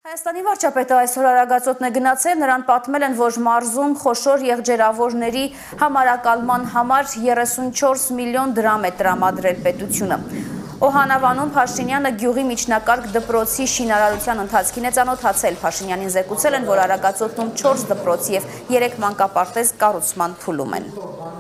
Հայաստանի վարչապետը այսօր արագածոտնե գնացել, նրան պատմել են, որ մարզում խոշոր եղջերավորների համարակալման համար 34 միլիոն դրամ է տրամադրել պետությունը։ Օհանավանում Փաշինյանը գյուղի միջնակարգ դպրոցի շինարարության ընթացքին է ծանոթացել։ Փաշինյանին զեկուցել են, որ արագածոտնում 4 դպրոց և 3 մանկապարտեզ կառուցման փուլում են։